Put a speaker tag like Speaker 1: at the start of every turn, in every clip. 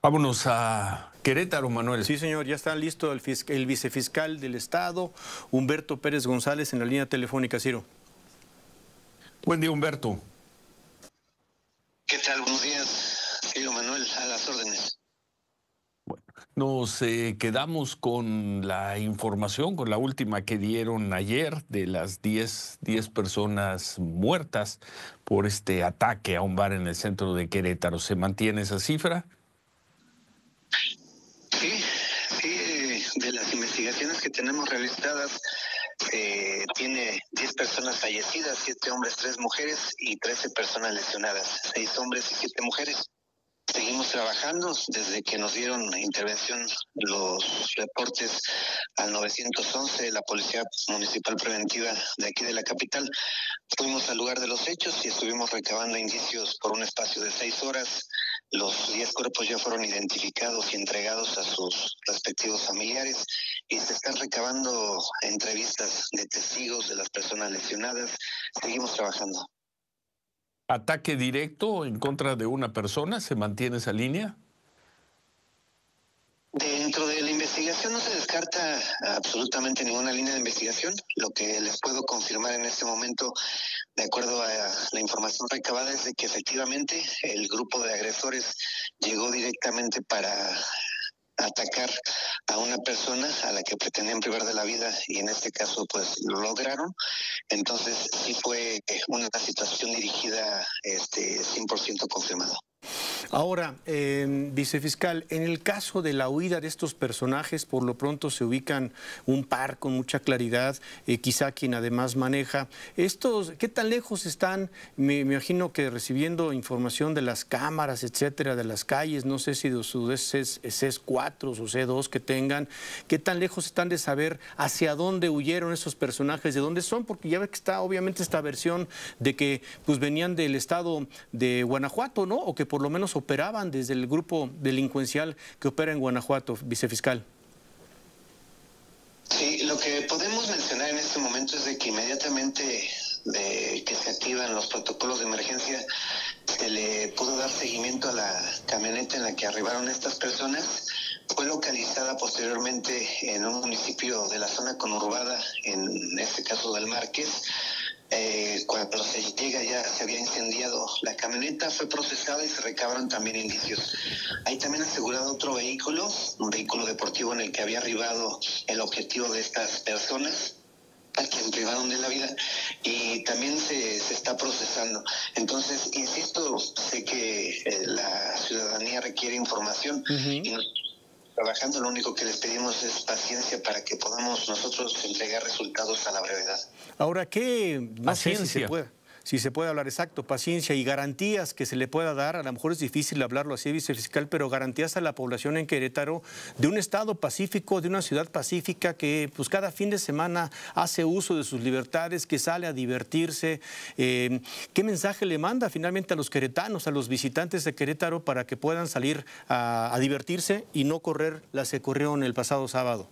Speaker 1: Vámonos a Querétaro, Manuel.
Speaker 2: Sí, señor, ya está listo el vicefiscal del Estado, Humberto Pérez González, en la línea telefónica, Ciro.
Speaker 1: Buen día, Humberto.
Speaker 3: ¿Qué tal? Buenos días, Ciro Manuel, a las órdenes.
Speaker 1: Bueno, nos quedamos con la información, con la última que dieron ayer de las 10 personas muertas por este ataque a un bar en el centro de Querétaro. ¿Se mantiene esa cifra?
Speaker 3: Sí, de las investigaciones que tenemos realizadas, tiene 10 personas fallecidas, 7 hombres, 3 mujeres y 13 personas lesionadas, 6 hombres y 7 mujeres. Seguimos trabajando desde que nos dieron intervención los reportes al 911 de la Policía Municipal Preventiva de aquí de la capital. Fuimos al lugar de los hechos y estuvimos recabando indicios por un espacio de 6 horas. Los 10 cuerpos ya fueron identificados y entregados a sus respectivos familiares y se están recabando entrevistas de testigos de las personas lesionadas. Seguimos trabajando.
Speaker 1: ¿Ataque directo en contra de una persona? ¿Se mantiene esa línea?
Speaker 3: Dentro de la investigación no se descarta absolutamente ninguna línea de investigación. Lo que les puedo confirmar en este momento, de acuerdo a la información recabada, es de que efectivamente el grupo de agresores llegó directamente para atacar a una persona a la que pretendían privar de la vida y en este caso pues lo lograron. Entonces sí fue una situación dirigida 100% confirmada.
Speaker 2: Ahora, vicefiscal, en el caso de la huida de estos personajes, por lo pronto se ubican un par con mucha claridad, quizá quien además maneja. Estos, ¿qué tan lejos están? Me imagino que recibiendo información de las cámaras, etcétera, de las calles, no sé si de sus CS4 o C2 que tengan, ¿qué tan lejos están de saber hacia dónde huyeron esos personajes, de dónde son? Porque ya ve que está obviamente esta versión de que pues venían del estado de Guanajuato, ¿no? O que por lo menos operaban desde el grupo delincuencial que opera en Guanajuato, vicefiscal.
Speaker 3: Sí, lo que podemos mencionar en este momento es de que inmediatamente de que se activan los protocolos de emergencia, se le pudo dar seguimiento a la camioneta en la que arribaron estas personas. Fue localizada posteriormente en un municipio de la zona conurbada, en este caso del Márquez. Cuando se llega ya se había incendiado la camioneta, fue procesada y se recabaron también indicios. Hay también asegurado otro vehículo, un vehículo deportivo en el que había arribado el objetivo de estas personas, a quien privaron de la vida, y también se está procesando. Entonces, insisto, sé que la ciudadanía requiere información y trabajando, lo único que les pedimos es paciencia para que podamos nosotros entregar resultados a la brevedad.
Speaker 2: Ahora, ¿qué? No sé si se puede hablar exacto, paciencia y garantías que se le pueda dar, a lo mejor es difícil hablarlo así, vicefiscal, pero garantías a la población en Querétaro de un estado pacífico, de una ciudad pacífica que pues cada fin de semana hace uso de sus libertades, que sale a divertirse. ¿Qué mensaje le manda finalmente a los queretanos, a los visitantes de Querétaro para que puedan salir a divertirse y no correr las que corrieron el pasado sábado?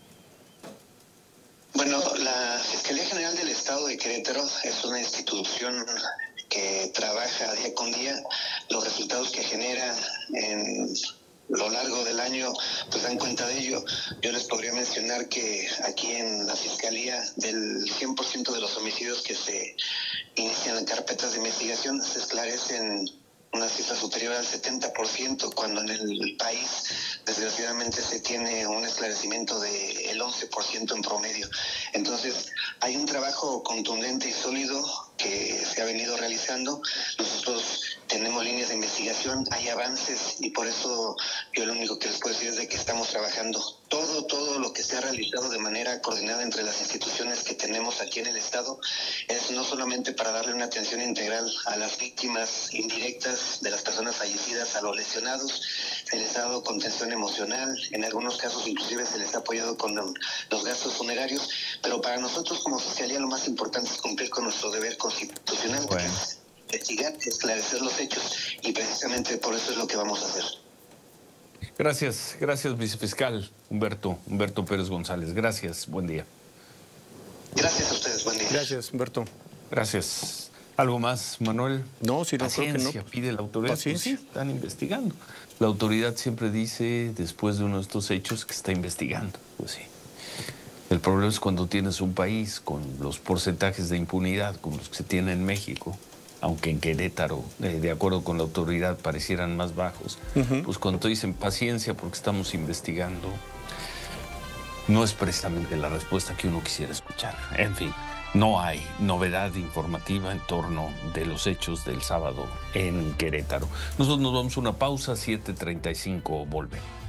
Speaker 3: Bueno, la Fiscalía General del Estado de Querétaro es una institución que trabaja día con día. Los resultados que genera en lo largo del año pues dan cuenta de ello. Yo les podría mencionar que aquí en la Fiscalía, del 100% de los homicidios que se inician en carpetas de investigación, se esclarecen una cifra superior al 70%, cuando en el país desgraciadamente se tiene un esclarecimiento del 11% en promedio. Entonces hay un trabajo contundente y sólido que se ha venido realizando. Nosotros tenemos líneas de investigación, hay avances y por eso yo lo único que les puedo decir es de que estamos trabajando. Todo lo que se ha realizado de manera coordinada entre las instituciones que tenemos aquí en el Estado es no solamente para darle una atención integral a las víctimas indirectas de las personas fallecidas, a los lesionados, se les ha dado contención emocional, en algunos casos inclusive se les ha apoyado con los gastos funerarios, pero para nosotros como Fiscalía lo más importante es cumplir con nuestro deber constitucional, que es investigar, esclarecer los hechos, y precisamente por eso es lo que vamos a hacer.
Speaker 1: Gracias, vicefiscal Humberto Pérez González. Gracias, buen día.
Speaker 3: Gracias a ustedes, buen día.
Speaker 2: Gracias, Humberto.
Speaker 1: Gracias. ¿Algo más, Manuel?
Speaker 2: No, si no, creo que no.
Speaker 1: Paciencia, pide la autoridad. Pues
Speaker 2: Paciencia.
Speaker 1: sí, están investigando. La autoridad siempre dice, después de uno de estos hechos, que está investigando. Pues sí. El problema es cuando tienes un país con los porcentajes de impunidad como los que se tiene en México, aunque en Querétaro, de acuerdo con la autoridad, parecieran más bajos. Pues cuando dicen paciencia porque estamos investigando, no es precisamente la respuesta que uno quisiera escuchar. En fin, no hay novedad informativa en torno de los hechos del sábado en Querétaro. Nosotros nos vamos a una pausa, 7:35, volvemos.